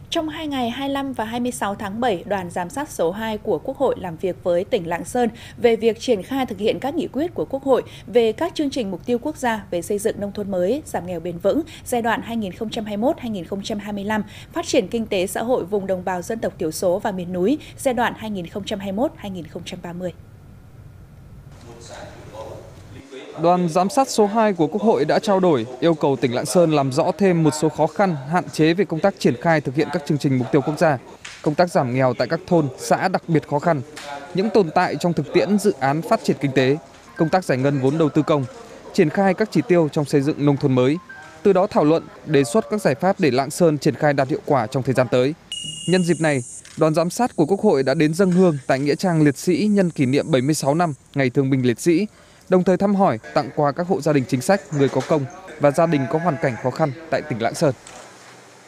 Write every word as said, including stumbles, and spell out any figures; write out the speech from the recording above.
Trong hai ngày hai mươi lăm và hai mươi sáu tháng bảy, đoàn giám sát số hai của Quốc hội làm việc với tỉnh Lạng Sơn về việc triển khai thực hiện các nghị quyết của Quốc hội về các chương trình mục tiêu quốc gia về xây dựng nông thôn mới, giảm nghèo bền vững giai đoạn hai nghìn không trăm hai mươi mốt đến hai nghìn không trăm hai mươi lăm, phát triển kinh tế xã hội vùng đồng bào dân tộc thiểu số và miền núi giai đoạn hai nghìn không trăm hai mươi mốt đến hai nghìn không trăm ba mươi. Đoàn giám sát số hai của Quốc hội đã trao đổi, yêu cầu tỉnh Lạng Sơn làm rõ thêm một số khó khăn, hạn chế về công tác triển khai thực hiện các chương trình mục tiêu quốc gia, công tác giảm nghèo tại các thôn, xã đặc biệt khó khăn, những tồn tại trong thực tiễn dự án phát triển kinh tế, công tác giải ngân vốn đầu tư công, triển khai các chỉ tiêu trong xây dựng nông thôn mới, từ đó thảo luận, đề xuất các giải pháp để Lạng Sơn triển khai đạt hiệu quả trong thời gian tới. Nhân dịp này, đoàn giám sát của Quốc hội đã đến dâng hương tại nghĩa trang liệt sĩ nhân kỷ niệm bảy mươi sáu năm Ngày Thương binh Liệt sĩ, đồng thời thăm hỏi, tặng quà các hộ gia đình chính sách, người có công và gia đình có hoàn cảnh khó khăn tại tỉnh Lạng Sơn.